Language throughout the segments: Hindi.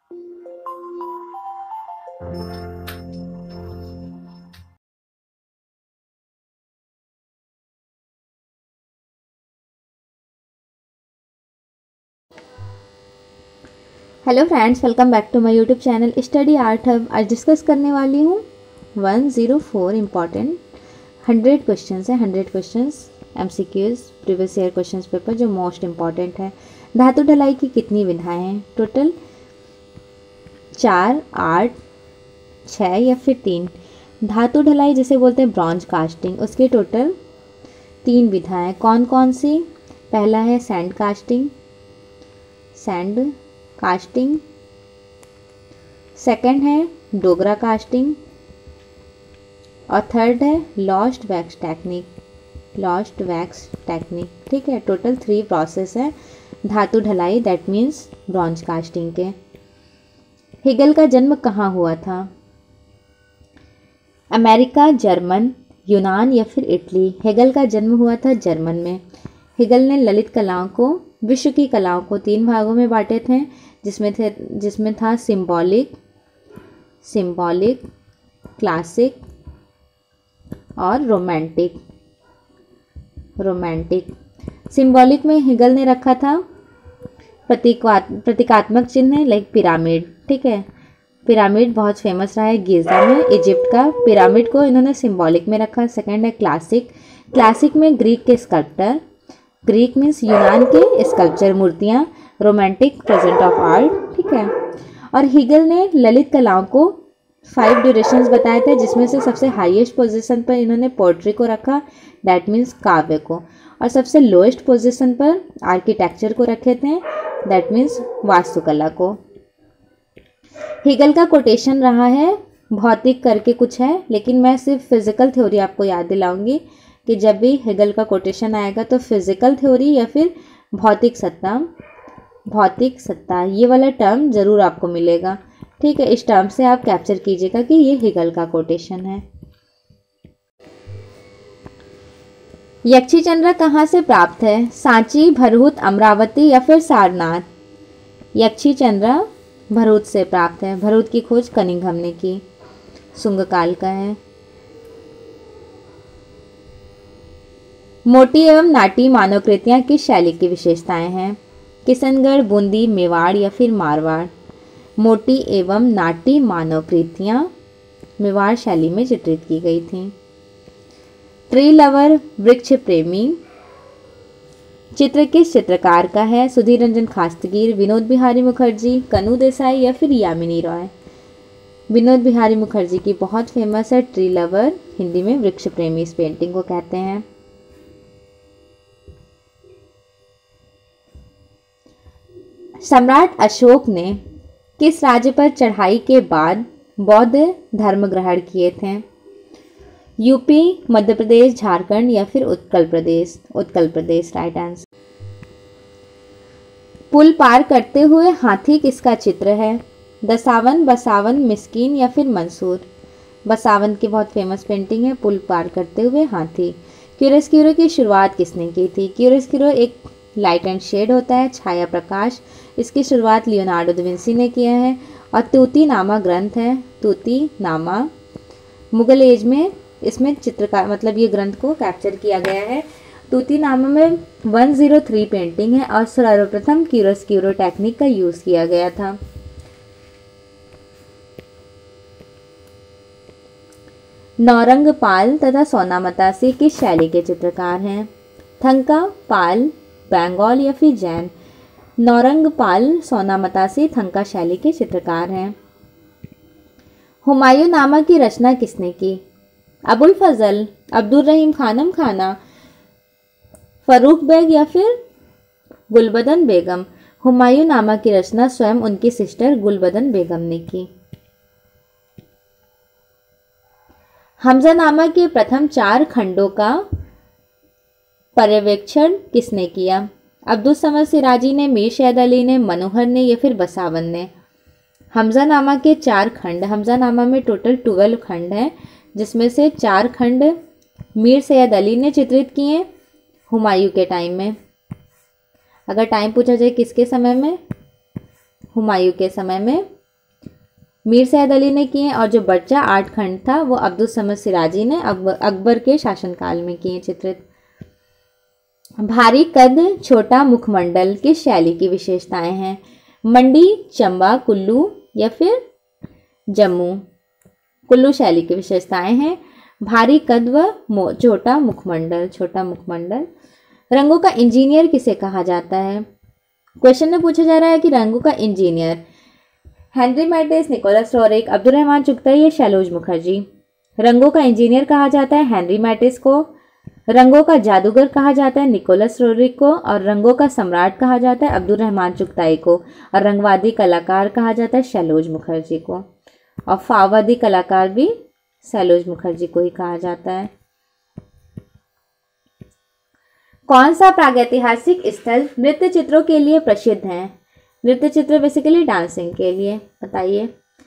Hello friends, welcome back to my YouTube channel study art hub. आज डिस्कस करने वाली हूँ 104 इम्पॉर्टेंट 100 क्वेश्चंस है। 100 questions MCQs previous year questions paper जो मोस्ट इम्पॉर्टेंट है। धातु ढलाई की कितनी विधाएं हैं? टोटल 4, 8, 6 या फिर 3। धातु ढलाई जिसे बोलते हैं ब्रॉन्ज कास्टिंग, उसके टोटल 3 विधाएं। कौन कौन सी? पहला है सैंड कास्टिंग, सेकंड है डोगरा कास्टिंग और थर्ड है लॉस्ट वैक्स टेक्निक। ठीक है, टोटल 3 प्रोसेस है धातु ढलाई, दैट मीन्स ब्रॉन्ज कास्टिंग के। हेगल का जन्म कहाँ हुआ था? अमेरिका, जर्मन, यूनान या फिर इटली? हेगल का जन्म हुआ था जर्मन में। हेगल ने ललित कलाओं को, विश्व की कलाओं को 3 भागों में बांटे थे, जिसमें था सिंबॉलिक, क्लासिक और रोमांटिक। सिंबॉलिक में हेगल ने रखा था प्रतीकात्मक चिन्ह लाइक पिरामिड। ठीक है, पिरामिड बहुत फेमस रहा है गिजा में, इजिप्ट का पिरामिड को इन्होंने सिंबॉलिक में रखा। सेकंड है क्लासिक में ग्रीक के स्कल्प्टर, ग्रीक मीन्स यूनान के स्कल्पचर मूर्तियाँ, रोमांटिक प्रेजेंट ऑफ आर्ट। ठीक है, और हेगल ने ललित कलाओं को 5 ड्यूरेशंस बताए थे, जिसमें से सबसे हाईएस्ट पोजीशन पर इन्होंने पोट्री को रखा, दैट मीन्स काव्य को, और सबसे लोएस्ट पोजीशन पर आर्किटेक्चर को रखे थे, दैट मीन्स वास्तुकला को। हेगल का कोटेशन रहा है भौतिक करके कुछ है, लेकिन मैं सिर्फ फिजिकल थ्योरी आपको याद दिलाऊंगी कि जब भी हेगल का कोटेशन आएगा तो फिजिकल थ्योरी या फिर भौतिक सत्ता ये वाला टर्म जरूर आपको मिलेगा। ठीक है, इस टर्म से आप कैप्चर कीजिएगा कि ये हेगल का कोटेशन है। यक्षी चंद्र कहाँ से प्राप्त है? सांची, भरहुत, अमरावती या फिर सारनाथ? यक्षी चंद्र भरहुत से प्राप्त है। भरहुत की खोज कनिंघम ने की, शुंग काल का है। मोटी एवं नाटी मानवकृतियाँ किस शैली की विशेषताएं हैं? किशनगढ़, बूंदी, मेवाड़ या फिर मारवाड़? मोटी एवं नाटी मानवकृतियाँ मेवाड़ शैली में चित्रित की गई थीं। ट्री लवर, वृक्ष प्रेमी चित्र किस चित्रकार का है? सुधीर रंजन खास्तगीर, विनोद बिहारी मुखर्जी, कनू देसाई या फिर यामिनी रॉय? विनोद बिहारी मुखर्जी की बहुत फेमस है ट्री लवर, हिंदी में वृक्ष प्रेमी इस पेंटिंग को कहते हैं। सम्राट अशोक ने किस राज्य पर चढ़ाई के बाद बौद्ध धर्म ग्रहण किए थे? यूपी, मध्य प्रदेश, झारखंड या फिर उत्कल प्रदेश राइट आंसर। पुल पार करते हुए हाथी किसका चित्र है? दसावन, बसावन, मिस्कीन या फिर मंसूर? बसावन की बहुत फेमस पेंटिंग है पुल पार करते हुए हाथी। क्यूरोस्क्यूरो की शुरुआत किसने की थी? क्यूरोस्क्यूरो एक लाइट एंड शेड होता है, छाया प्रकाश, इसकी शुरुआत लियोनार्डो दा विंसी ने किया है। और तूतीनामा ग्रंथ है, तूतीनामा मुगल एज में इसमें चित्रकार मतलब ये ग्रंथ को कैप्चर किया गया है। तूतीनामा में 103 पेंटिंग है और सर्वप्रथम क्यूरोस्क्यूरो टेक्निक का यूज़ किया गया था। नौरंग पाल तथा सोना मतासी किस शैली के चित्रकार हैं? थंका, पाल, बंगाल या फिर जैन? नौरंग पाल, सोना मतासी थंका शैली के चित्रकार हैं। हुमायूं नामा की रचना किसने की? अबुल फजल, अब्दुल रहीम खानम खाना, फरूख बेग या फिर गुलबदन बेगम? हुमायूं नामा की रचना स्वयं उनकी सिस्टर गुलबदन बेगम ने की। हमजा नामा के प्रथम 4 खंडों का पर्यवेक्षण किसने किया? अब्दुल समद सिराजी ने, मीर सैयद अली ने, मनोहर ने या फिर बसावन ने? हमजानामा के 4 खंड, हमजानामा में टोटल 12 खंड हैं, जिसमें से 4 खंड मीर सैयद अली ने चित्रित किए हुमायूं के टाइम में। अगर टाइम पूछा जाए किसके समय में? हुमायूं के समय में मीर सैयद अली ने किए, और जो बच्चा 8 खंड था वो अब्दुल समद सिराजी ने अकबर के शासनकाल में किए चित्रित। भारी कद छोटा मुखमंडल किस शैली की विशेषताएं हैं? मंडी, चंबा, कुल्लू या फिर जम्मू? कुल्लू शैली की विशेषताएं हैं। भारी कद व छोटा मुखमंडल, छोटा मुखमंडल। रंगों का इंजीनियर किसे कहा जाता है? क्वेश्चन में पूछा जा रहा है कि रंगों का engineer Henri Matisse, Nicholas Roerich, Abdul Rahman Chughtai या शैलोज मुखर्जी? रंगों का इंजीनियर कहा जाता है हेनरी मैटिस को। रंगों का जादूगर कहा जाता है निकोलस रोरिक को, और रंगों का सम्राट कहा जाता है अब्दुल रहमान चुगताई को, और रंगवादी कलाकार कहा जाता है शैलोज मुखर्जी को, और फाववादी कलाकार भी शैलोज मुखर्जी को ही कहा जाता है। कौन सा प्रागैतिहासिक स्थल नृत्य चित्रों के लिए प्रसिद्ध है? नृत्य चित्र बेसिकली डांसिंग के लिए, बताइए।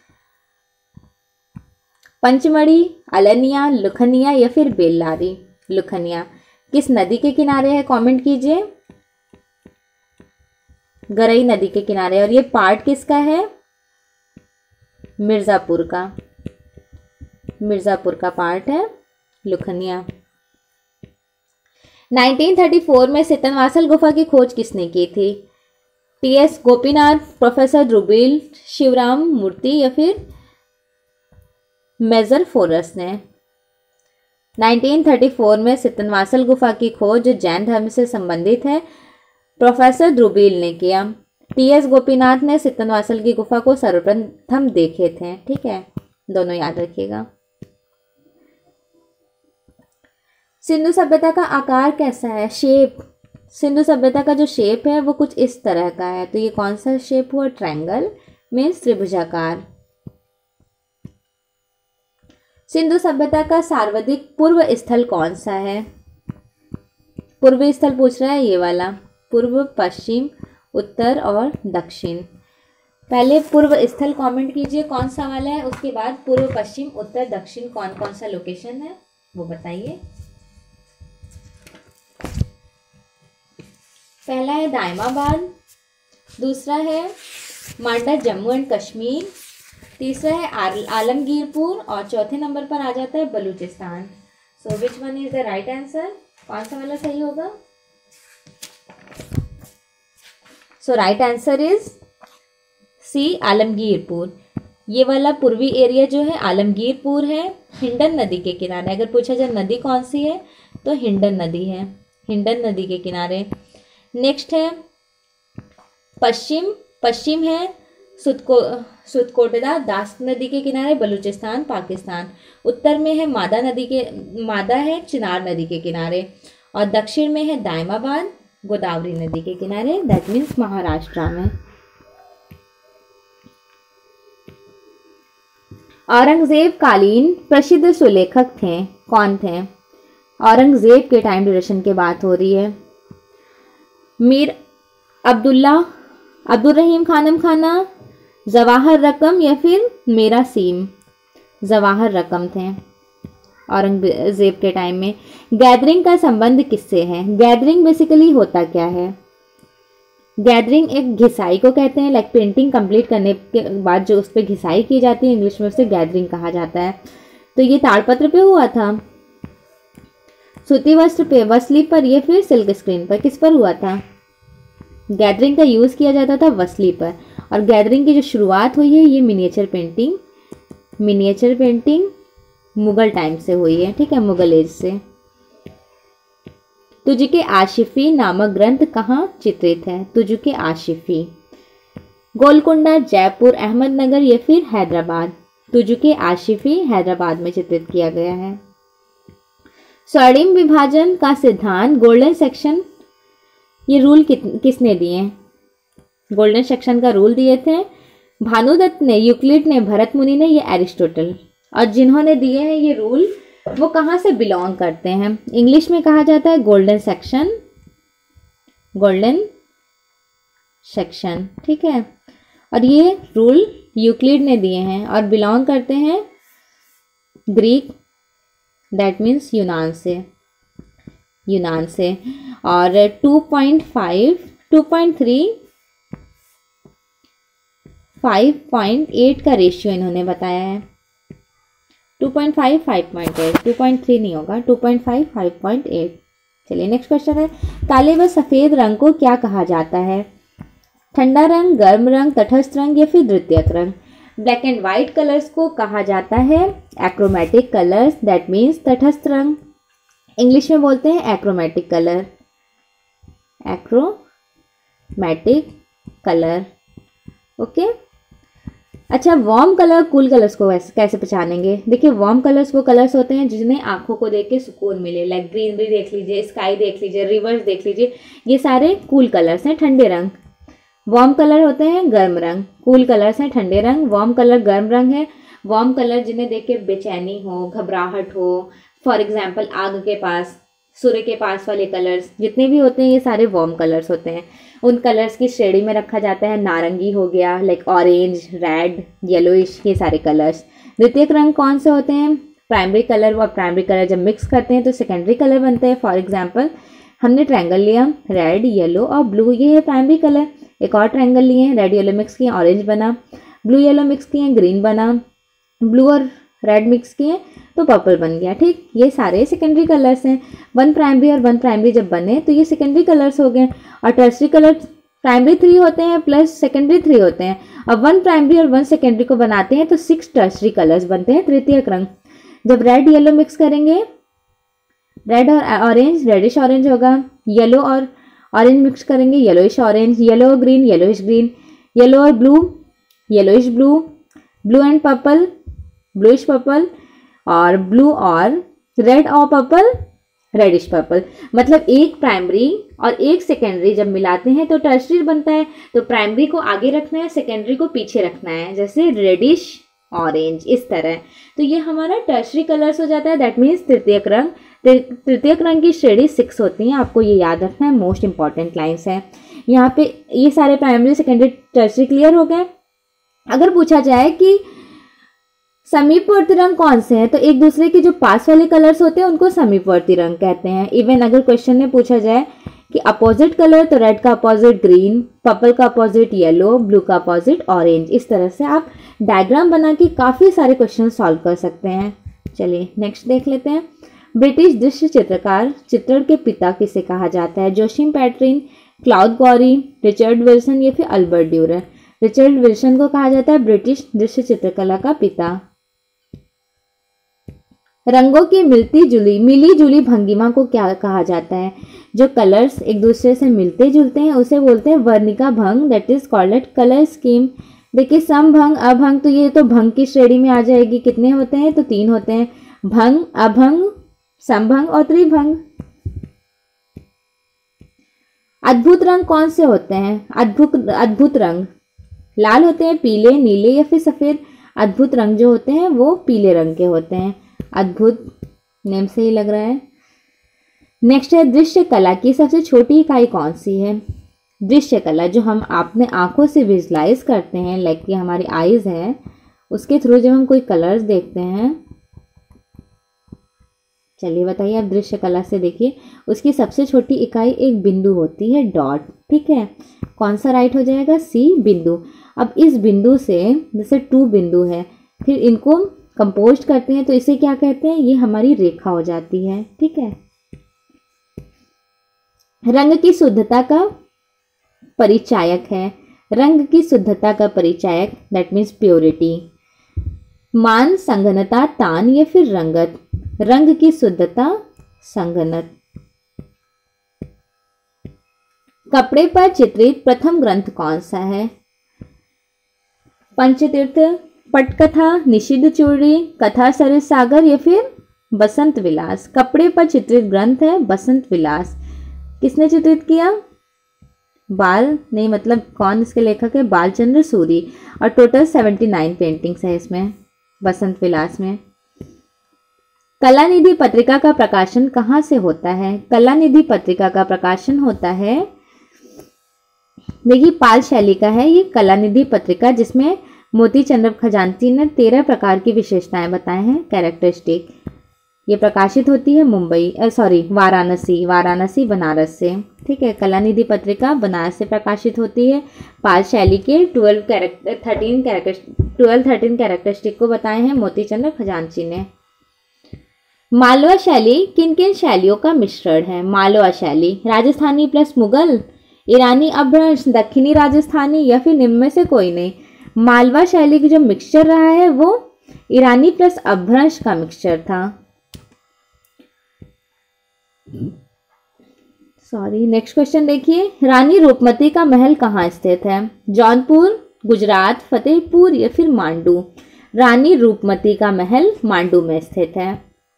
पंचमढ़ी, अलनिया, लुखनिया या फिर बेल्लारी? लुखनिया। किस नदी के किनारे है? कमेंट कीजिए। गरई नदी के किनारे। और ये पार्ट किसका है? मिर्जापुर का। मिर्जापुर का पार्ट है लुखनिया। 1934 में सितनवासल गुफा की खोज किसने की थी? टी.एस. गोपीनाथ, प्रोफेसर ध्रुवील शिवराम मूर्ति या फिर मेजर फोरस ने? 1934 में सितनवासल गुफा की खोज जो जैन धर्म से संबंधित है प्रोफेसर ध्रुवील ने किया। टी.एस. गोपीनाथ ने सितनवासल की गुफा को सर्वप्रथम देखे थे। ठीक है, दोनों याद रखिएगा। सिंधु सभ्यता का आकार कैसा है? शेप। सिंधु सभ्यता का जो शेप है वो कुछ इस तरह का है। तो ये कौन सा शेप हुआ? ट्रायंगल में त्रिभुजाकार। सिंधु सभ्यता का सर्वाधिक पूर्व स्थल कौन सा है? पूर्व स्थल पूछ रहा है ये वाला। पूर्व, पश्चिम, उत्तर और दक्षिण। पहले पूर्व स्थल कमेंट कीजिए कौन सा वाला है, उसके बाद पूर्व, पश्चिम, उत्तर, दक्षिण कौन कौन सा लोकेशन है वो बताइए। पहला है दायमाबाद, दूसरा है मांडा जम्मू एंड कश्मीर, तीसरा है आलमगीरपुर और चौथे नंबर पर आ जाता है Balochistan. So which one is the right answer? कौन सा वाला सही होगा? So right answer is C, Alamgirpur. ये वाला पूर्वी एरिया जो है आलमगीरपुर है, हिंडन नदी के किनारे। अगर पूछा जाए नदी कौन सी है तो हिंडन नदी है, हिंडन नदी के किनारे। नेक्स्ट है पश्चिम, पश्चिम है सुतकोटदा दास नदी के किनारे, बलूचिस्तान, पाकिस्तान। उत्तर में है मादा है चिनार नदी के किनारे, और दक्षिण में है दायमाबाद गोदावरी नदी के किनारे, दैट मीन्स महाराष्ट्र में। औरंगजेब कालीन प्रसिद्ध सुलेखक थे, कौन थे? औरंगजेब के टाइम ड्यूरेशन की बात हो रही है। मीर अब्दुल रहीम खानम खाना, जवाहर रकम या फिर मेरा सीम? जवाहर रकम थे औरंगजेब के टाइम में। गैदरिंग का संबंध किससे है? गैदरिंग बेसिकली होता क्या है? गैदरिंग एक घिसाई को कहते हैं, लाइक पेंटिंग कंप्लीट करने के बाद जो उस पर घिसाई की जाती है, इंग्लिश में उसे गैदरिंग कहा जाता है। तो ये ताड़पत्र पे हुआ था, सूती वस्त्र पे, वसली पर या फिर सिल्क स्क्रीन पर? किस पर हुआ था? गैदरिंग का यूज़ किया जाता था वसली पर। और गैदरिंग की जो शुरुआत हुई है ये मिनिएचर पेंटिंग मुगल टाइम से हुई है। ठीक है, मुगल एज से। तुझके आशिफी नामक ग्रंथ कहाँ चित्रित है? तुझके आशिफी गोलकुंडा, जयपुर, अहमदनगर या फिर हैदराबाद? तुझके आशिफी हैदराबाद में चित्रित किया गया है। स्वर्णिम विभाजन का सिद्धांत, गोल्डन सेक्शन, ये रूल किसने दिए? गोल्डन सेक्शन का रूल दिए थे भानुदत्त ने, यूक्लिड ने, भरत मुनि ने या एरिस्टोटल? और जिन्होंने दिए हैं ये रूल वो कहाँ से बिलोंग करते हैं? इंग्लिश में कहा जाता है गोल्डन सेक्शन। ठीक है, और ये रूल यूक्लिड ने दिए हैं और बिलोंग करते हैं ग्रीक, दैट मीन्स यूनान से। और 2.5, 2.3 5.8 का रेशियो इन्होंने बताया है। 2.5 5.8, 2.3 नहीं होगा, 2.5 5.8। चलिए नेक्स्ट क्वेश्चन है, काले व सफ़ेद रंग को क्या कहा जाता है? ठंडा रंग, गर्म रंग, तटस्थ रंग या फिर द्वितीयक रंग? ब्लैक एंड वाइट कलर्स को कहा जाता है एक्रोमेटिक कलर्स, दैट मीन्स तटस्थ रंग। इंग्लिश में बोलते हैं achromatic colour, achromatic colour. Okay. अच्छा, वार्म कलर कूल कलर्स को कैसे पहचानेंगे? देखिए, वार्म कलर्स वो कलर्स होते हैं जिन्हें आंखों को देख के सुकून मिले, लाइक ग्रीनरी देख लीजिए, स्काई देख लीजिए, रिवर्स देख लीजिए, ये सारे कूल कलर्स हैं, ठंडे रंग। वार्म कलर होते हैं गर्म रंग, कूल कलर्स हैं ठंडे रंग, वार्म कलर गर्म रंग है। वार्म कलर जिन्हें देख के बेचैनी हो, घबराहट हो, फॉर एग्जाम्पल आग के पास, सूर्य के पास वाले कलर्स जितने भी होते हैं ये सारे वार्म कलर्स होते हैं। उन कलर्स की श्रेणी में रखा जाता है नारंगी हो गया, लाइक ऑरेंज, रेड, येलोइश, ये सारे कलर्स। द्वितीयक रंग कौन से होते हैं? प्राइमरी कलर और प्राइमरी कलर जब मिक्स करते हैं तो सेकेंडरी कलर बनते हैं। फॉर एग्जाम्पल हमने ट्रायंगल लिया, रेड, येलो और ब्लू, ये है प्राइमरी कलर। एक और ट्रायंगल लिए हैं, रेड येलो मिक्स किए ऑरेंज बना, ब्लू येलो मिक्स किए ग्रीन बना, ब्लू और रेड मिक्स किए तो पर्पल बन गया। ठीक, ये सारे सेकेंडरी कलर्स हैं। वन प्राइमरी और वन प्राइमरी जब बने तो ये सेकेंडरी कलर्स हो गए। और टर्सरी कलर प्राइमरी 3 होते हैं प्लस सेकेंडरी 3 होते हैं। अब वन प्राइमरी और वन सेकेंडरी को बनाते हैं तो 6 टर्सरी कलर्स बनते हैं, तृतीयक रंग। जब रेड येलो मिक्स करेंगे, रेड और ऑरेंज, रेडिश ऑरेंज होगा। येलो और ऑरेंज मिक्स करेंगे, येलोइश ऑरेंज। येलो और ग्रीन, येलोइश ग्रीन। येलो और blue, yellowish blue. Blue and purple, bluish purple. और ब्लू और रेड और पर्पल, रेडिश पर्पल। मतलब एक प्राइमरी और एक सेकेंडरी जब मिलाते हैं तो टर्सरी बनता है। तो प्राइमरी को आगे रखना है, सेकेंडरी को पीछे रखना है, जैसे रेडिश ऑरेंज, इस तरह। तो ये हमारा टर्सरी कलर्स हो जाता है, दैट मीन्स तृतीयक रंग। तृतीयक रंग की श्रेणी 6 होती हैं, आपको ये याद रखना है, मोस्ट इंपॉर्टेंट लाइन्स हैं। यहाँ पे ये सारे प्राइमरी, सेकेंडरी, टर्सरी क्लियर हो गए। अगर पूछा जाए कि समीपवर्ती रंग कौन से हैं, तो एक दूसरे के जो पास वाले कलर्स होते हैं उनको समीपवर्ती रंग कहते हैं। इवन अगर क्वेश्चन में पूछा जाए कि अपोजिट कलर, तो रेड का अपोजिट ग्रीन, पर्पल का अपोजिट येलो, ब्लू का अपोजिट ऑरेंज। इस तरह से आप डायग्राम बना के काफ़ी सारे क्वेश्चन सॉल्व कर सकते हैं। चलिए नेक्स्ट देख लेते हैं। ब्रिटिश दृश्य चित्रकार, चित्रण के पिता किसे कहा जाता है? जोशिम पैटरिन, क्लाउड गौरी, रिचर्ड विल्सन या फिर अल्बर्ट ड्यूरर? रिचर्ड विल्सन को कहा जाता है ब्रिटिश दृश्य चित्रकला का पिता। रंगों की मिली जुली भंगिमा को क्या कहा जाता है? जो कलर्स एक दूसरे से मिलते जुलते हैं उसे बोलते हैं वर्णिका भंग, that is called at colour scheme. देखिए, समभंग, अभंग, तो ये तो भंग की श्रेणी में आ जाएगी। कितने होते हैं? तो 3 होते हैं, भंग, अभंग, समभंग और त्रिभंग। अद्भुत रंग कौन से होते हैं? अद्भुत रंग लाल होते हैं, पीले, नीले या फिर सफेद? अद्भुत रंग जो होते हैं वो पीले रंग के होते हैं। अद्भुत नेम से ही लग रहा है। नेक्स्ट है, दृश्य कला की सबसे छोटी इकाई कौन सी है? दृश्य कला जो हम अपने आंखों से विजुलाइज करते हैं, लाइक कि हमारी आईज है, उसके थ्रू जब हम कोई कलर्स देखते हैं। चलिए बताइए आप, दृश्य कला से देखिए, उसकी सबसे छोटी इकाई एक बिंदु होती है, डॉट। ठीक है, कौन सा राइट हो जाएगा? सी, बिंदु। अब इस बिंदु से, जैसे 2 बिंदु है, फिर इनको कंपोस्ट करते हैं तो इसे क्या कहते हैं? ये हमारी रेखा हो जाती है। ठीक है। रंग की शुद्धता का परिचायक है, रंग की शुद्धता का परिचायक, दैट मीन्स प्योरिटी। मान, संघनता, तान या फिर रंगत? रंग की शुद्धता, संघनत। कपड़े पर चित्रित प्रथम ग्रंथ कौन सा है? पंचतीर्थ, पटकथा, निषिद्ध चूड़ी, कथा सरित सागर या फिर बसंत विलास? कपड़े पर चित्रित ग्रंथ है बसंत विलास। किसने चित्रित किया? मतलब कौन इसके लेखक है? बालचंद्र सूरी। और टोटल 79 पेंटिंग्स है इसमें, बसंत विलास में। कलानिधि पत्रिका का प्रकाशन कहाँ से होता है? कलानिधि पत्रिका का प्रकाशन होता है, देखिए, पाल शैली का है ये कलानिधि पत्रिका, जिसमें मोती चंद्र खजांची ने 13 प्रकार की विशेषताएं बताए हैं, कैरेक्टरिस्टिक। ये प्रकाशित होती है वाराणसी बनारस से। ठीक है। कलानिधि पत्रिका बनारस से प्रकाशित होती है। पाल शैली के 13 कैरेक्टरिस्टिक को बताए हैं मोतीचंद्र खजांची ने। मालवा शैली किन किन शैलियों का मिश्रण है? मालवा शैली राजस्थानी प्लस मुगल, ईरानी अपभ्रंश, दक्षिणी राजस्थानी या फिर निम्न में से कोई नहीं। मालवा शैली की जो मिक्सचर रहा है वो ईरानी प्लस अपभ्रंश का मिक्सचर था। नेक्स्ट क्वेश्चन देखिए, रानी रूपमती का महल कहाँ स्थित है? जौनपुर, गुजरात, फतेहपुर या फिर मांडू? रानी रूपमती का महल मांडू में स्थित है।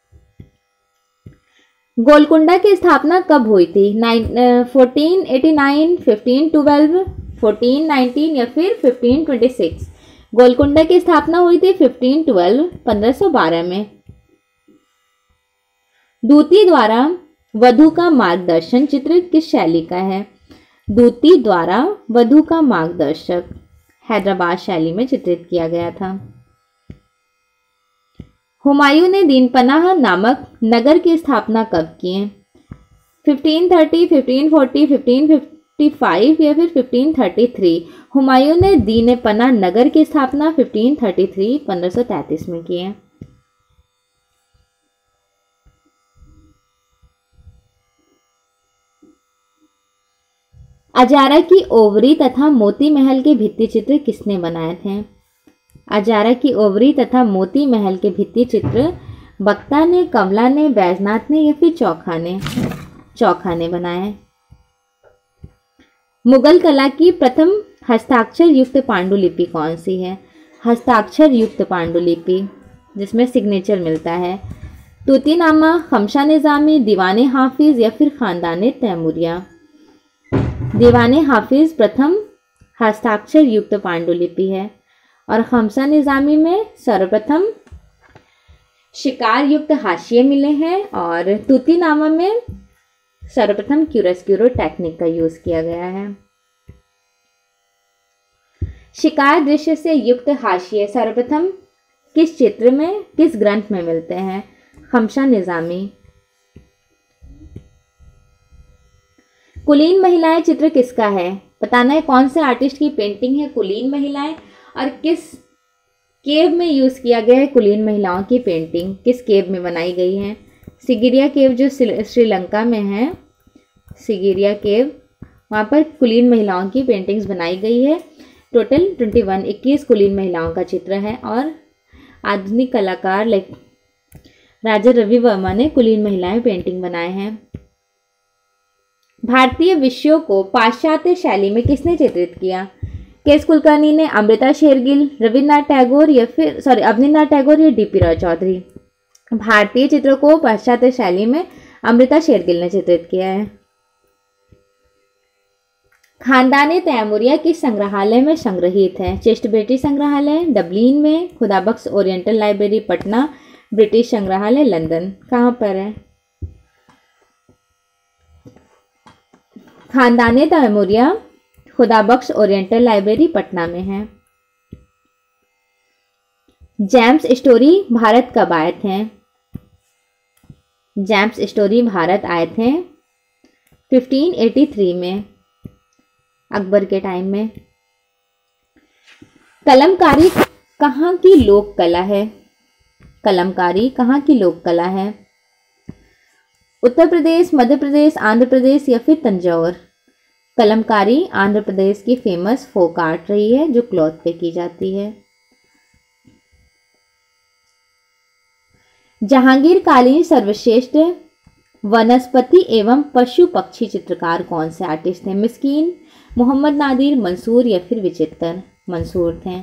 गोलकुंडा की स्थापना कब हुई थी? 1489, 1512, 1419 या फिर 1526? गोलकुंडा की स्थापना हुई थी 1512 में। दूती द्वारा वधु का मार्गदर्शन चित्र किस शैली का है? दूती द्वारा वधु का मार्गदर्शक हैदराबाद शैली में चित्रित किया गया था। हुमायूं ने दीनपनाह नामक नगर की स्थापना कब की है? 1530, 1540, 1555 या फिर 1533? हुमायूं ने दीनपनाह नगर की स्थापना 1533 1533 में की है। अजारा की ओवरी तथा मोती महल के भित्ति चित्र किसने बनाए थे? अजारा की ओवरी तथा मोती महल के भित्ति चित्र बक्ता ने, कमला ने, बैजनाथ ने या फिर चौखा ने बनाए। मुगल कला की प्रथम हस्ताक्षर युक्त पांडुलिपि कौन सी है? हस्ताक्षर युक्त पांडुलिपि जिसमें सिग्नेचर मिलता है। तूतीनामा, खमशा निजामी, दीवाने हाफिज या फिर खानदाने तैमूरिया? दीवाने हाफिज प्रथम हस्ताक्षर युक्त पांडुलिपि है और खमसा निजामी में सर्वप्रथम शिकार युक्त हाशिए मिले हैं और तूतीनामा में सर्वप्रथम क्यूरस्क्यूरो टेक्निक का यूज किया गया है। शिकार दृश्य से युक्त हाशिए सर्वप्रथम किस चित्र में, किस ग्रंथ में मिलते हैं? खमशा निजामी। कुलीन महिलाएं चित्र किसका है? बताना है कौन से आर्टिस्ट की पेंटिंग है कुलीन महिलाएं और किस केव में यूज किया गया है कुलीन महिलाओं की पेंटिंग, किस केव में बनाई गई है? सिगिरिया केव जो श्रीलंका में है, सिगिरिया केव, वहाँ पर कुलीन महिलाओं की पेंटिंग्स बनाई गई है। टोटल 21 कुलीन महिलाओं का चित्र है और आधुनिक कलाकार राजा रवि वर्मा ने कुलीन महिलाएं पेंटिंग बनाए हैं। भारतीय विषयों को पाश्चात्य शैली में किसने चित्रित किया? केएस कुलकर्णी ने, अमृता शेरगिल, अवनींद्रनाथ टैगोर या डीपी रॉय चौधरी? भारतीय चित्रों को पाश्चात्य शैली में अमृता शेरगिल ने चित्रित किया है। खानदाने तैमूरिया किस संग्रहालय में संग्रहित है? चेस्ट बेटी संग्रहालय डबलिन में, Khudabakhsh oriental library Patna, British संग्रहालय लंदन। कहाँ पर है? खानदाने तैमूरिया खुदाबख्श ओरिएंटल लाइब्रेरी पटना में है। जेम्स स्टोरी भारत कब आए थे? जेम्स स्टोरी भारत आए थे 1583 में, अकबर के टाइम में। कलमकारी कहाँ की लोक कला है? कलमकारी कहाँ की लोक कला है? उत्तर प्रदेश, मध्य प्रदेश, आंध्र प्रदेश या फिर तंजौर? कलमकारी आंध्र प्रदेश की फेमस फोक आर्ट रही है जो क्लॉथ पे की जाती है। जहांगीर कालीन सर्वश्रेष्ठ वनस्पति एवं पशु पक्षी चित्रकार कौन से आर्टिस्ट थे? मिस्कीन, मोहम्मद नादिर, मंसूर या फिर विचित्र? मंसूर थे।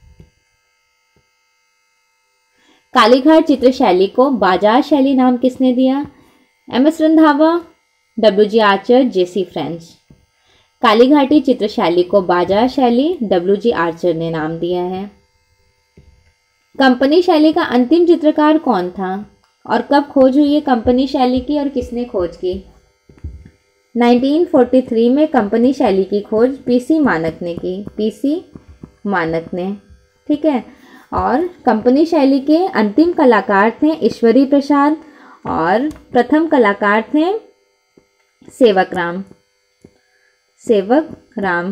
कालीघाट चित्र शैली को बाजार शैली नाम किसने दिया? M S Randhawa, W G Archer, J C French? कालीघाटी चित्र शैली को बाजार शैली डब्ल्यूजी आर्चर ने नाम दिया है। कंपनी शैली का अंतिम चित्रकार कौन था और कब खोज हुई है कंपनी शैली की और किसने खोज की? 1943 में कंपनी शैली की खोज पीसी मानक ने की, पीसी मानक ने। ठीक है। और कंपनी शैली के अंतिम कलाकार थे ईश्वरी प्रसाद, और प्रथम कलाकार थे सेवक राम। सेवक राम।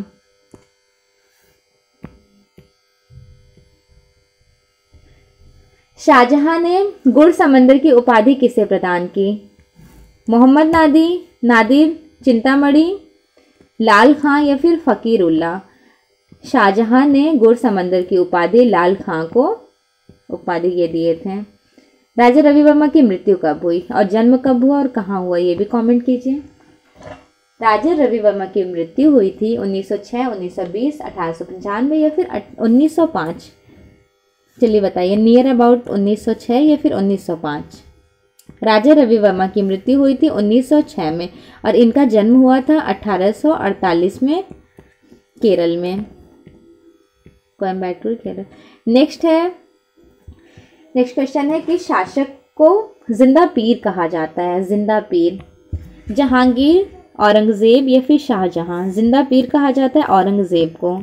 शाहजहां ने गुड़ समंदर की उपाधि किसे प्रदान की? मोहम्मद नादिर, चिंतामणि, लाल खां या फिर फकीर उल्लाह। शाहजहां ने गुड़ समंदर की उपाधि लाल खां को उपाधि ये दिए थे। राजा रवि वर्मा की मृत्यु कब हुई और जन्म कब हुआ और कहाँ हुआ, ये भी कमेंट कीजिए। राजा रवि वर्मा की मृत्यु हुई थी 1906, 1920, 1895 या फिर 1905। चलिए बताइए, नियर अबाउट 1906 या फिर 1905। राजा रवि वर्मा की मृत्यु हुई थी 1906 में और इनका जन्म हुआ था 1848 में केरल में, कोयम्बटूर केरल। नेक्स्ट क्वेश्चन है कि शासक को जिंदा पीर कहा जाता है। जिंदा पीर जहांगीर, औरंगजेब या फिर शाहजहां। जिंदा पीर कहा जाता है औरंगजेब को।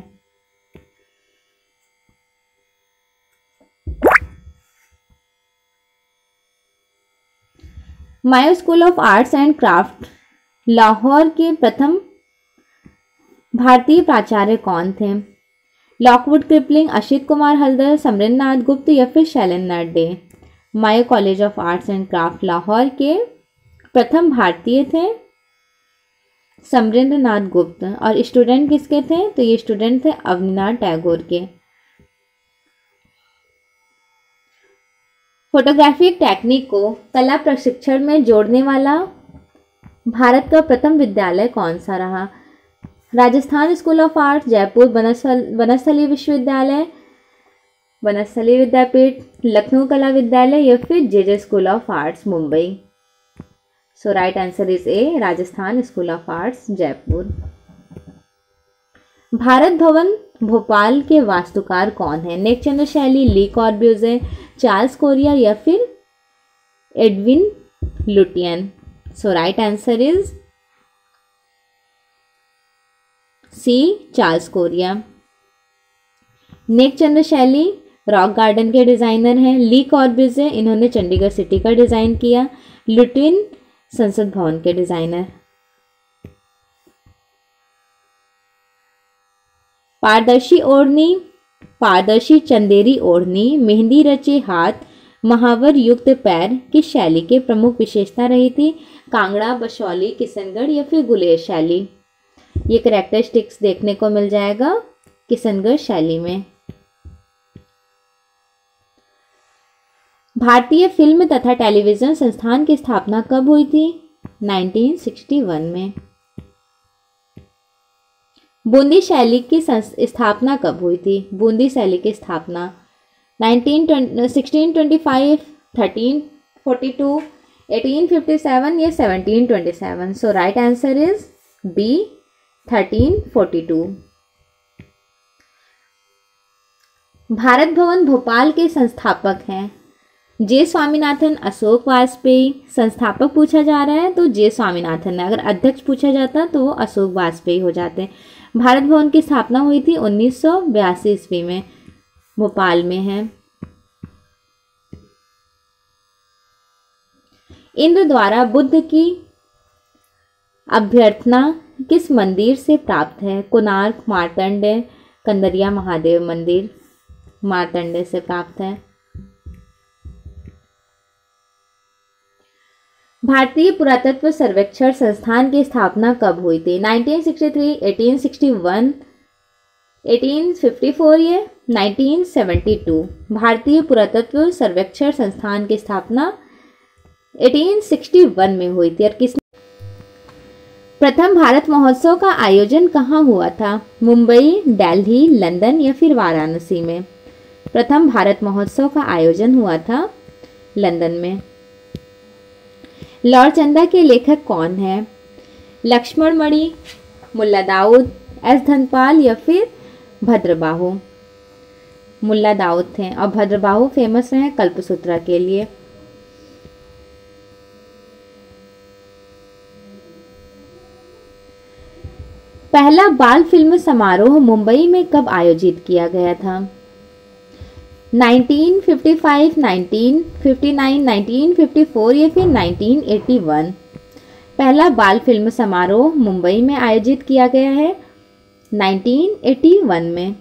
Mayo school of arts and craft Lahore के प्रथम भारतीय प्राचार्य कौन थे? लॉकवुड क्रिपलिंग, अशित कुमार हल्दर, समरेंद्रनाथ गुप्त या फिर Shailendranath De. Mayo college of arts and craft Lahore के प्रथम भारतीय थे समरेंद्रनाथ गुप्त। और स्टूडेंट किसके थे? तो ये स्टूडेंट थे अवनीनाथ टैगोर के। फोटोग्राफी टेक्निक को कला प्रशिक्षण में जोड़ने वाला भारत का प्रथम विद्यालय कौन सा रहा? Rajasthan school of art, Jaipur Banasthali विश्वविद्यालय, बनस्थली विद्यापीठ, लखनऊ कला विद्यालय या फिर J school of arts Mumbai. So right answer is A, Rajasthan school of arts Jaipur. Bharat Bhavan Bhopal के वास्तुकार कौन है? नेकचंद्र शैली, ली कॉर्ब्यूज़े, चार्ल्स कोरिया या फिर Edwin Lutyens. So right answer is C, Charles Correa. Nekchandra शैली रॉक गार्डन के डिजाइनर हैं। ली कॉर्ब्यूज़े इन्होंने चंडीगढ़ सिटी का डिजाइन किया। लुटियन संसद भवन के डिजाइनर। पारदर्शी ओढ़नी, पारदर्शी चंदेरी ओढ़नी, मेहंदी रचे हाथ, महावर युक्त पैर किस शैली के प्रमुख विशेषता रही थी? कांगड़ा, बशौली, किशनगढ़ या फिर गुलेर शैली। ये कैरेक्टरिस्टिक्स देखने को मिल जाएगा किशनगढ़ शैली में। भारतीय फिल्म तथा टेलीविजन संस्थान की स्थापना कब हुई थी? 1961 में। बूंदी शैली की स्थापना कब हुई थी? बूंदी शैली की स्थापना 1625, 1342, 1857 या 1727। So right answer is B, 1342। Bharat Bhavan Bhopal के संस्थापक हैं जे स्वामीनाथन, अशोक वाजपेयी। संस्थापक पूछा जा रहा है तो जे स्वामीनाथन है, अगर अध्यक्ष पूछा जाता तो वो अशोक वाजपेयी हो जाते। भारत भवन की स्थापना हुई थी 1982 ईस्वी में, भोपाल में है। इंद्र द्वारा बुद्ध की अभ्यर्थना किस मंदिर से प्राप्त है? कोणार्क, मार्तंड, कंदरिया महादेव मंदिर, मार्तंड से प्राप्त है। भारतीय पुरातत्व सर्वेक्षण संस्थान की स्थापना कब हुई थी? 1963, 1861, 1854 या 1972। भारतीय पुरातत्व सर्वेक्षण संस्थान की स्थापना 1861 में हुई थी। और किसने प्रथम भारत महोत्सव का आयोजन कहाँ हुआ था? मुंबई, दिल्ली, लंदन या फिर वाराणसी में। प्रथम भारत महोत्सव का आयोजन हुआ था लंदन में। लॉर्ड चंदा के लेखक कौन है? लक्ष्मण मणि, मुल्ला दाऊद, एस धनपाल या फिर भद्रबाहु। मुल्ला दाऊद थे और भद्रबाहु फेमस रहे कल्पसूत्रा के लिए। पहला बाल फिल्म समारोह मुंबई में कब आयोजित किया गया था? 1955, 1959, 1954 या फिर 1981। पहला बाल फिल्म समारोह मुंबई में आयोजित किया गया है 1981 में।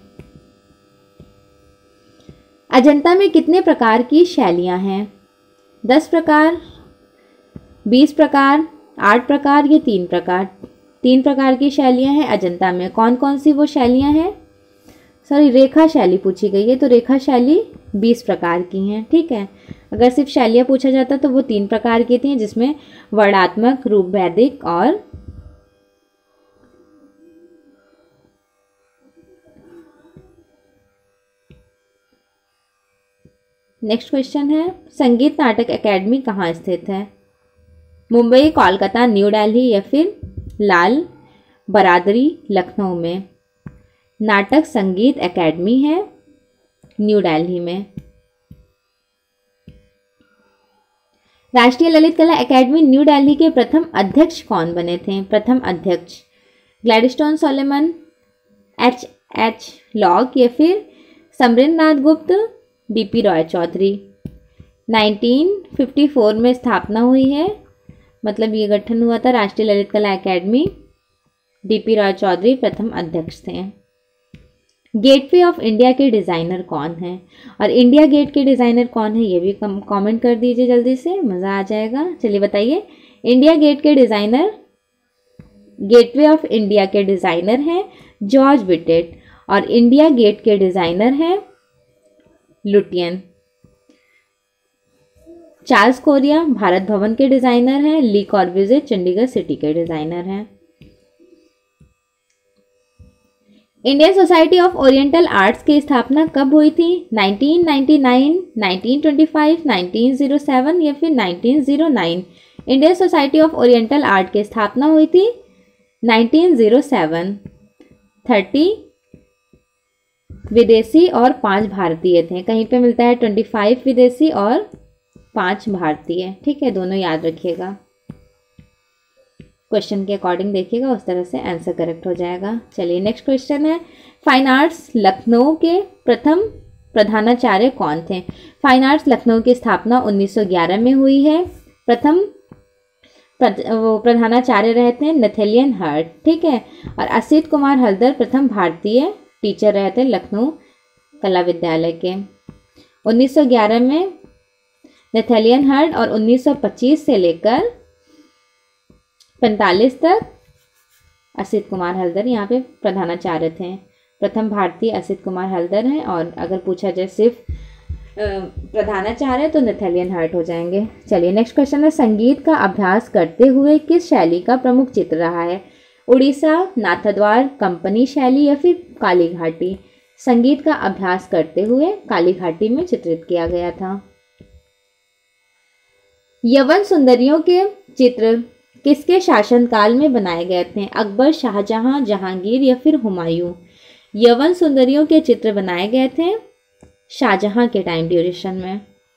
अजंता में कितने प्रकार की शैलियाँ हैं? 10 प्रकार, 20 प्रकार, 8 प्रकार या 3 प्रकार। 3 प्रकार की शैलियाँ हैं अजंता में। कौन कौन सी वो शैलियाँ हैं? सॉरी, रेखा शैली पूछी गई है, तो रेखा शैली 20 प्रकार की हैं। ठीक है, अगर सिर्फ शैलियाँ पूछा जाता तो वो 3 प्रकार की थी, जिसमें वर्णात्मक, रूप वैदिक और नेक्स्ट क्वेश्चन है, संगीत नाटक एकेडमी कहाँ स्थित है? मुंबई, कोलकाता, न्यू दिल्ली या फिर लाल बरादरी, लखनऊ में। नाटक संगीत एकेडमी है न्यू दिल्ली में। राष्ट्रीय ललित कला एकेडमी न्यू दिल्ली के प्रथम अध्यक्ष कौन बने थे? प्रथम अध्यक्ष ग्लैडस्टोन सोलोमन, एच लॉक या फिर समरेंद्रनाथ गुप्त, बीपी रॉय चौधरी। 1954 में स्थापना हुई है, मतलब ये गठन हुआ था राष्ट्रीय ललित कला एकेडमी। बीपी रॉय चौधरी प्रथम अध्यक्ष थे। गेटवे ऑफ इंडिया के डिज़ाइनर कौन है? और इंडिया गेट के डिज़ाइनर कौन है, ये भी कमेंट कर दीजिए जल्दी से, मज़ा आ जाएगा। चलिए बताइए, इंडिया गेट के डिज़ाइनर, गेटवे ऑफ इंडिया के डिज़ाइनर हैं जॉर्ज विटेट और इंडिया गेट के डिज़ाइनर हैं लुटियन। चार्ल्स कोरिया भारत भवन के डिज़ाइनर हैं। ली कॉर्ब्यूज़े चंडीगढ़ सिटी के डिज़ाइनर हैं। Indian society of oriental arts की स्थापना कब हुई थी? 1999, 1925, 1907 या फिर 1909। Indian society of oriental art की स्थापना हुई थी 1907। 30 विदेशी और 5 भारतीय थे। कहीं पे मिलता है 25 विदेशी और 5 भारतीय। ठीक है, दोनों याद रखिएगा, क्वेश्चन के अकॉर्डिंग देखिएगा, उस तरह से आंसर करेक्ट हो जाएगा। चलिए नेक्स्ट क्वेश्चन है, फाइन आर्ट्स लखनऊ के प्रथम प्रधानाचार्य कौन थे? फाइन आर्ट्स लखनऊ की स्थापना 1911 में हुई है। प्रथम प्रधानाचार्य रहे थे नथेलियन हर्ट। ठीक है, और असित कुमार हल्दर प्रथम भारतीय टीचर रहे थे लखनऊ कला विद्यालय के। 1911 में नथेलियन हर्ट और 1925 से लेकर 45 तक असित कुमार हल्दर यहाँ पे प्रधानाचार्य थे। प्रथम भारतीय असित कुमार हल्दर हैं, और अगर पूछा जाए सिर्फ प्रधानाचार्य तो नथेलियन हर्ट हो जाएंगे। चलिए नेक्स्ट क्वेश्चन है, संगीत का अभ्यास करते हुए किस शैली का प्रमुख चित्र रहा है? उड़ीसा, नाथद्वार, कंपनी शैली या फिर काली घाटी? संगीत का अभ्यास करते हुए काली घाटी में चित्रित किया गया था। यवन सुंदरियों के चित्र किसके शासनकाल में बनाए गए थे? अकबर, शाहजहां, जहांगीर या फिर हुमायूं? यवन सुंदरियों के चित्र बनाए गए थे शाहजहां के टाइम ड्यूरेशन में।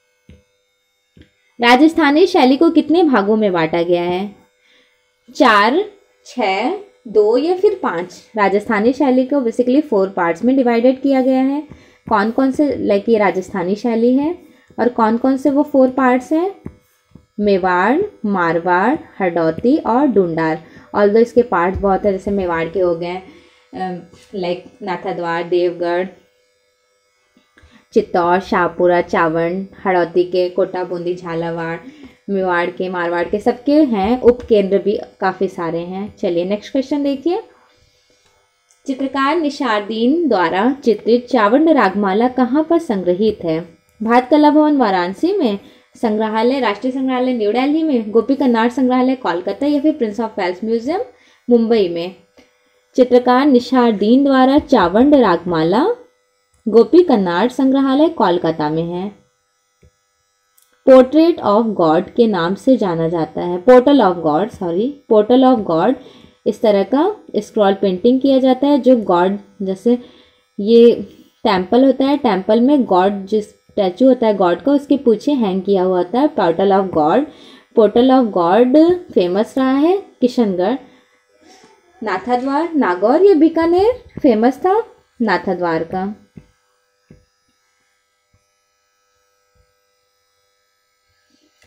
राजस्थानी शैली को कितने भागों में बांटा गया है? 4, 6, 2 या फिर 5? राजस्थानी शैली को बेसिकली 4 पार्ट्स में डिवाइडेड किया गया है। कौन कौन से लाइक ये राजस्थानी शैली है और कौन कौन से वो 4 पार्ट्स हैं? मेवाड़, मारवाड़, हरदौती और डूंडार। ऑल्दो इसके पार्ट्स बहुत है, जैसे मेवाड़ के हो गए लाइक नाथद्वार, देवगढ़, चित्तौड़, शाहपुरा, चावंड, हड़ौती के कोटा, बूंदी, झालावाड़, मेवाड़ के, मारवाड़ के, सबके हैं। उपकेंद्र भी काफ़ी सारे हैं। चलिए नेक्स्ट क्वेश्चन देखिए, चित्रकार निशारदीन द्वारा चित्रित चावंड रागमाला कहाँ पर संग्रहित है? भारत कला भवन वाराणसी में, संग्रहालय राष्ट्रीय संग्रहालय न्यू दिल्ली में, गोपी कन्नाड संग्रहालय कोलकाता या फिर Prince of Wales museum Mumbai में? चित्रकार निशारदीन द्वारा चावंड रागमाला गोपी कन्नाड संग्रहालय कोलकाता में है। पोर्ट्रेट ऑफ गॉड के नाम से जाना जाता है, पोर्टल ऑफ गॉड इस तरह का स्क्रॉल पेंटिंग किया जाता है जो गॉड, जैसे ये टेम्पल होता है, टेम्पल में गॉड जिस स्टैचू होता है गॉड का, उसके पीछे हैंग किया हुआ होता है portal of God. Portal of God famous रहा है किशनगढ़, नाथद्वार, नागौर या बीकानेर फेमस था नाथद्वार का।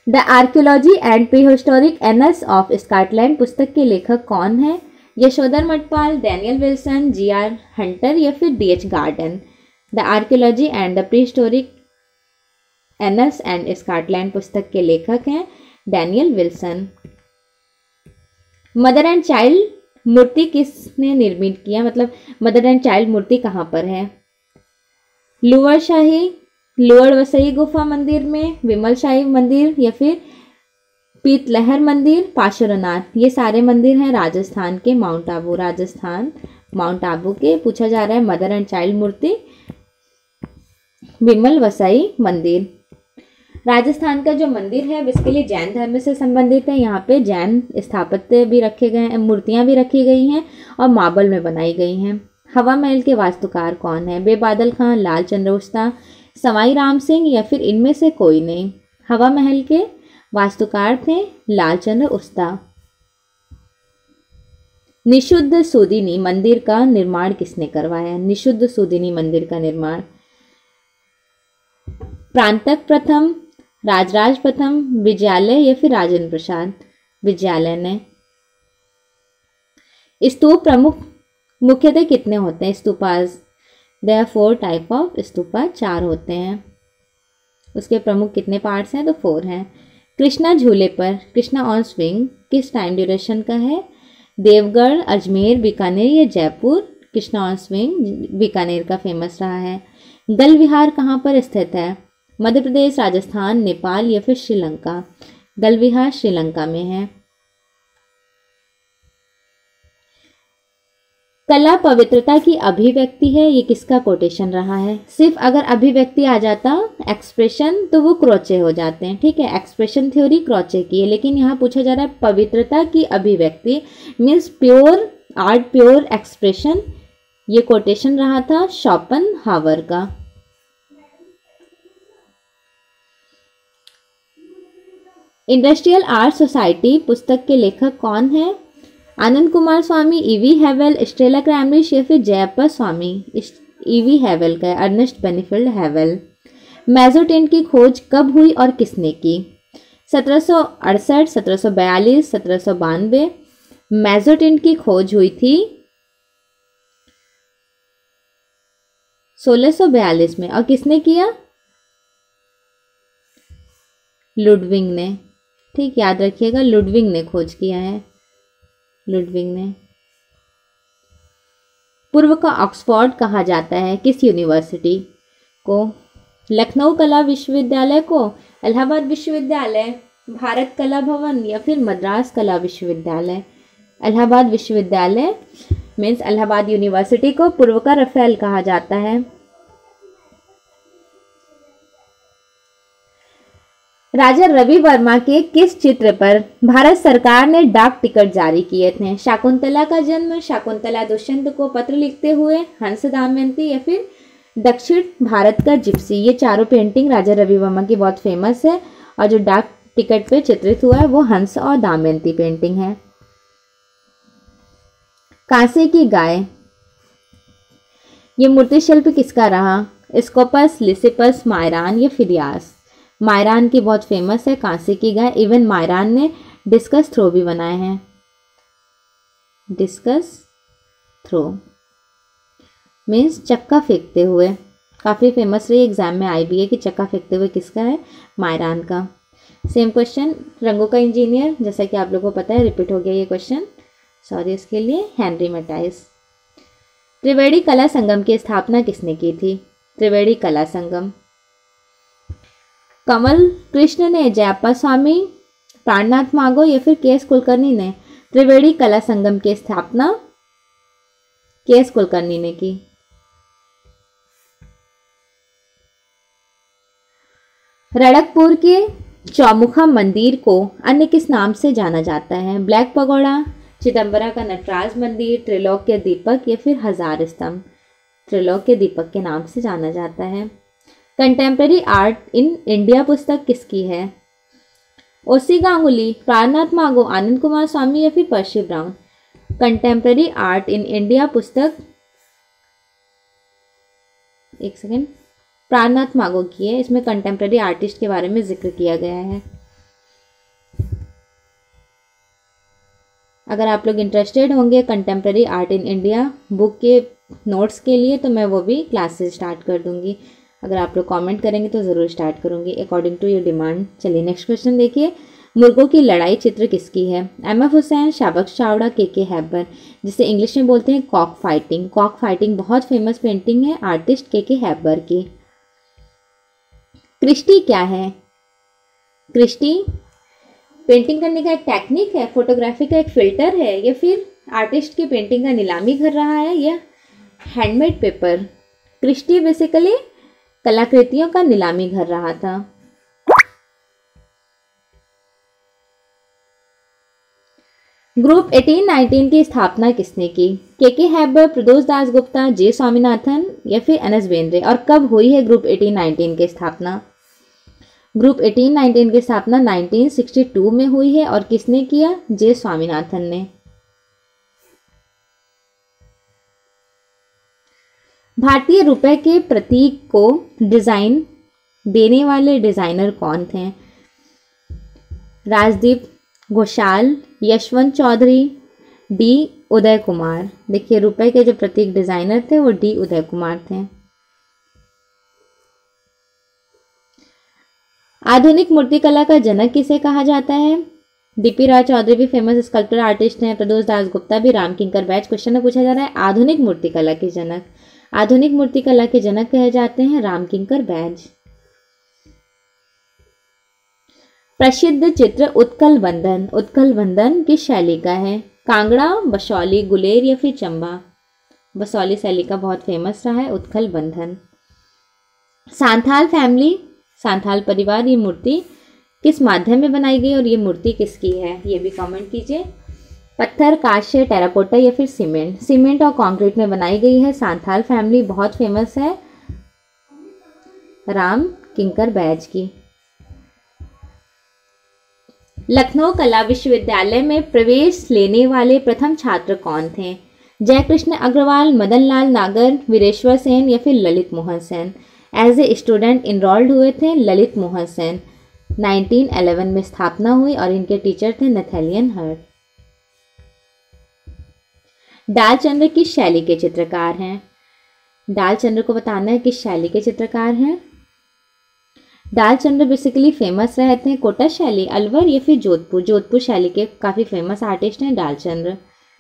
The archaeology and prehistoric annals of Scotland पुस्तक के लेखक कौन है? Yashodhar Mathpal, Daniel Wilson, G R. Hunter या फिर D H. Gordon. The archaeology and the prehistoric annals and Scotland पुस्तक के लेखक हैं Daniel Wilson. Mother and child मूर्ति किसने निर्मित किया, मतलब मदर एंड चाइल्ड मूर्ति कहाँ पर है? लोअर वसई गुफा मंदिर में, विमल शाही मंदिर या फिर पीतलहर मंदिर, पार्श्वनाथ। ये सारे मंदिर हैं राजस्थान के, माउंट आबू, राजस्थान माउंट आबू के। पूछा जा रहा है मदर एंड चाइल्ड मूर्ति विमल वसई मंदिर। राजस्थान का जो मंदिर है बेसिकली जैन धर्म से संबंधित है। यहाँ पे जैन स्थापत्य भी रखे गए हैं, मूर्तियाँ भी रखी गई हैं और मार्बल में बनाई गई हैं। हवा महल के वास्तुकार कौन है? बेबादल खां, लाल चंद्र उस्ता, सवाई राम सिंह या फिर इनमें से कोई नहीं। हवा महल के वास्तुकार थे लाल चंद्र उस्ता। निशुद्ध सूदिनी मंदिर का निर्माण किसने करवाया? निशुद्ध सूदिनी मंदिर का निर्माण प्रांतक प्रथम, राजराज प्रथम, विजयालय या फिर राजेंद्र प्रसाद? विजयालय ने। स्तूप प्रमुख मुख्यतः कितने होते हैं? Stupas there 4 type of stupa, 4 होते हैं। उसके प्रमुख कितने पार्ट्स हैं? तो 4 हैं। कृष्णा झूले पर, कृष्णा ऑन स्विंग किस टाइम ड्यूरेशन का है? देवगढ़, अजमेर, बीकानेर या जयपुर? कृष्णा ऑन स्विंग बीकानेर का फेमस रहा है। गल विहार कहाँ पर स्थित है? मध्य प्रदेश, राजस्थान, नेपाल या फिर श्रीलंका? गल विहार श्रीलंका में है। कला पवित्रता की अभिव्यक्ति है, ये किसका कोटेशन रहा है? सिर्फ अगर अभिव्यक्ति आ जाता एक्सप्रेशन तो वो क्रोचे हो जाते हैं, ठीक है। एक्सप्रेशन थ्योरी क्रोचे की है, लेकिन यहाँ पूछा जा रहा है पवित्रता की अभिव्यक्ति means pure art, pure expression. ये कोटेशन रहा था शोपेनहावर का। इंडस्ट्रियल आर्ट सोसाइटी पुस्तक के लेखक कौन है? Anand Kumar Swami, E V Havell, Stella Kramrisch या फिर जयप्पा स्वामी? ईवी हैवेल का है, अर्नेस्ट बेनीफील्ड हैवेल। मेसोटेंट की खोज कब हुई और किसने की? 1768, 1742, 1792। मेसोटेंट की खोज हुई थी 1642 में, और किसने किया? लुडविंग ने, ठीक, याद रखिएगा, लुडविंग ने खोज किया है, लुडविंग ने। पूर्व का ऑक्सफोर्ड कहा जाता है किस यूनिवर्सिटी को? लखनऊ कला विश्वविद्यालय को, इलाहाबाद विश्वविद्यालय, भारत कला भवन या फिर मद्रास कला विश्वविद्यालय? इलाहाबाद विश्वविद्यालय मीन्स इलाहाबाद यूनिवर्सिटी को पूर्व का रफेल कहा जाता है। राजा रवि वर्मा के किस चित्र पर भारत सरकार ने डाक टिकट जारी किए थे? शाकुंतला का जन्म, शाकुंतला दुष्यंत को पत्र लिखते हुए, हंस दमयंती या फिर दक्षिण भारत का जिप्सी? ये चारों पेंटिंग राजा रवि वर्मा की बहुत फेमस है, और जो डाक टिकट पे चित्रित हुआ है वो हंस और दमयंती पेंटिंग है। कांसे की गाय, ये मूर्ति शिल्प किसका रहा? स्कोपस, लिसिपस, मायरान या फिदियास? मायरान की बहुत फेमस है कांसे की गाय। इवन मायरान ने डिस्कस थ्रो भी बनाए हैं, डिस्कस थ्रो मीन्स चक्का फेंकते हुए, काफ़ी फेमस रही, एग्जाम में आई भी है कि चक्का फेंकते हुए किसका है? मायरान का। सेम क्वेश्चन रंगों का इंजीनियर, जैसा कि आप लोगों को पता है, रिपीट हो गया ये क्वेश्चन, सॉरी इसके लिए, हेनरी मैटाइस। त्रिवेणी कला संगम की स्थापना किसने की थी? त्रिवेणी कला संगम कमल कृष्ण ने, जयप्पा स्वामी, प्राणनाथ मागो या फिर के एस कुलकर्णी ने? त्रिवेणी कला संगम की स्थापना के एस कुलकर्णी ने की। रड़कपुर के चौमुखा मंदिर को अन्य किस नाम से जाना जाता है? ब्लैक पगोड़ा, चिदम्बरा का नटराज मंदिर, त्रिलोक्य दीपक या फिर हजार स्तंभ? त्रिलोक्य दीपक के नाम से जाना जाता है। कंटेम्प्रेरी आर्ट इन इंडिया पुस्तक किसकी है? ओसी गांगुली, प्राणनाथ मागो, आनंद कुमार स्वामी या फिर Percy Brown? Contemporary art in India पुस्तक, एक सेकेंड, प्राणनाथ मागो की है। इसमें कंटेम्प्रेरी आर्टिस्ट के बारे में जिक्र किया गया है। अगर आप लोग इंटरेस्टेड होंगे contemporary art in India book के नोट्स के लिए तो मैं वो भी क्लासेस स्टार्ट कर दूंगी। अगर आप लोग कमेंट करेंगे तो ज़रूर स्टार्ट करूंगी अकॉर्डिंग टू योर डिमांड। चलिए नेक्स्ट क्वेश्चन देखिए, मुर्गों की लड़ाई चित्र किसकी है? एम.एफ. हुसैन, शाबक चावड़ा, के हैबर, जिसे इंग्लिश में बोलते हैं कॉक फाइटिंग। कॉक फाइटिंग बहुत फेमस पेंटिंग है आर्टिस्ट के हैबर की। क्रिस्टी क्या है? क्रिस्टी पेंटिंग करने का एक टेक्निक है, फोटोग्राफी का एक फिल्टर है, या फिर आर्टिस्ट की पेंटिंग का नीलामी कर रहा है, या हैंडमेड पेपर। क्रिस्टी बेसिकली कलाकृतियों का नीलामी कर रहा था। ग्रुप 1819 की स्थापना किसने की? के हैबर, प्रदोष दास गुप्ता, जे स्वामीनाथन या फिर एन.एस. बेंद्रे। और कब हुई है ग्रुप 1819 की स्थापना? ग्रुप 1819 की स्थापना 1962 में हुई है। और किसने किया? जे स्वामीनाथन ने। भारतीय रुपए के प्रतीक को डिजाइन देने वाले डिजाइनर कौन थे? राजदीप घोषाल, यशवंत चौधरी, डी उदय कुमार। देखिए रुपए के जो प्रतीक डिजाइनर थे वो डी उदय कुमार थे। आधुनिक मूर्तिकला का जनक किसे कहा जाता है? डीपी राय चौधरी भी फेमस स्कल्पचर आर्टिस्ट हैं। प्रदोष दास गुप्ता भी। राम किंकर बैज। क्वेश्चन में पूछा जा रहा है आधुनिक मूर्तिकला के जनक। आधुनिक मूर्तिकला के जनक कहे जाते हैं राम किंकर बैज। प्रसिद्ध चित्र उत्कल बंधन। उत्कल बंधन किस शैली का है? कांगड़ा, बसौली, गुलेर या फिर चंबा। बसौली शैली का बहुत फेमस रहा है उत्कल बंधन। सांथाल फैमिली, सांथाल परिवार, ये मूर्ति किस माध्यम में बनाई गई और ये मूर्ति किसकी है? ये भी कमेंट कीजिए। पत्थर, कांस्य, टेराकोटा या फिर सीमेंट। सीमेंट और कंक्रीट में बनाई गई है। सांथाल फैमिली बहुत फेमस है राम किंकर बैज की। लखनऊ कला विश्वविद्यालय में प्रवेश लेने वाले प्रथम छात्र कौन थे? जयकृष्ण अग्रवाल, मदन लाल नागर, वीरेश्वर सेन या फिर Lalit Mohan Sen. As a student enrolled हुए थे ललित मोहन सेन। 1911 में स्थापना हुई और इनके टीचर थे नथेलियन हर्ट। डालचंद्र किस शैली के चित्रकार हैं? डालचंद्र को बताना है किस शैली के चित्रकार हैं। डालचंद्र बेसिकली फेमस रहते हैं कोटा शैली, अलवर या फिर जोधपुर। जोधपुर शैली के काफ़ी फेमस आर्टिस्ट हैं डालचंद्र।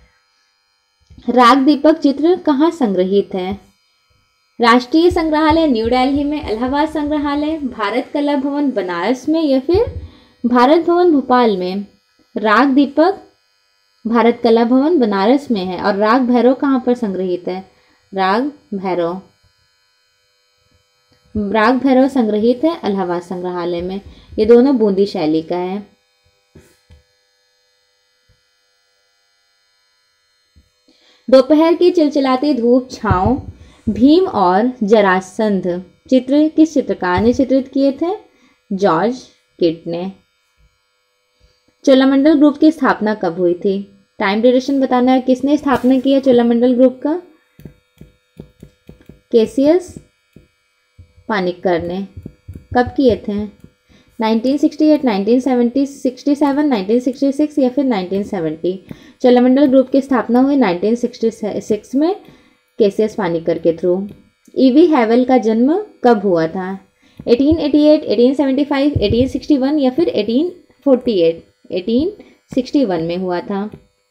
राग दीपक चित्र कहाँ संग्रहित है? राष्ट्रीय संग्रहालय न्यू दिल्ली में, इलाहाबाद संग्रहालय, भारत कला भवन बनारस में या फिर भारत भवन भोपाल में। राग दीपक भारत कला भवन बनारस में है। और राग भैरव कहाँ पर संग्रहित है? राग भैरव संग्रहित है इलाहाबाद संग्रहालय में। ये दोनों बूंदी शैली का है। दोपहर की चिलचिलाती धूप छांव, भीम और जरासंध चित्र किस चित्रकार ने चित्रित किए थे? जॉर्ज किट ने। चोलामंडल ग्रुप की स्थापना कब हुई थी? टाइम ड्यूरेशन बताना है। किसने स्थापना किया चोलामंडल ग्रुप का? केसीएस पानिक्कर ने। कब किए थे? 1968, 1970, 67, 1966 या फिर 1970। चोलामंडल ग्रुप की स्थापना हुई 1966 में केसीएस पानिक्कर के थ्रू। ईवी हैवल का जन्म कब हुआ था? 1888, 1875, 1861 या फिर 1848? 1861 में हुआ था।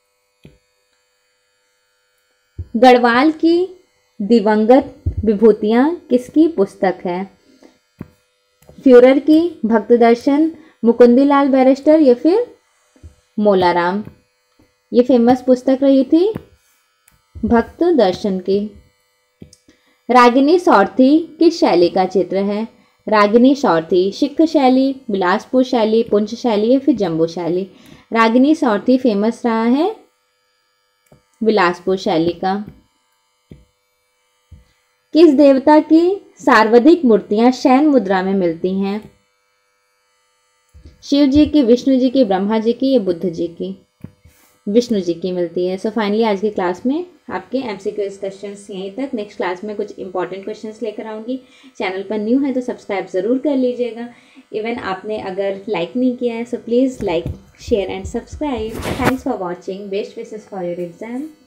गढ़वाल की दिवंगत विभूतियाँ किसकी पुस्तक है? फ्यूरर की, भक्त दर्शन, मुकुंदीलाल बैरिस्टर या फिर मोलाराम। ये फेमस पुस्तक रही थी भक्त दर्शन की। रागिनी सौरथी किस शैली का चित्र है? रागिनी सौरथी सिख शैली, बिलासपुर शैली, पुंछ शैली या फिर जम्बू शैली। रागिनी सौरथी फेमस रहा है बिलासपुर शैली का। किस देवता की सर्वाधिक मूर्तियां शयन मुद्रा में मिलती हैं? शिव जी की, विष्णु जी की, ब्रह्मा जी की या बुद्ध जी की? विष्णु जी की मिलती है। सो फाइनली आज की क्लास में आपके MCQ क्वेश्चंस यहीं तक। नेक्स्ट क्लास में कुछ इंपॉर्टेंट क्वेश्चंस लेकर आऊँगी। चैनल पर न्यू है तो सब्सक्राइब ज़रूर कर लीजिएगा। इवन आपने अगर लाइक नहीं किया है so please like, share and subscribe. Thanks for watching. Best wishes for your exam.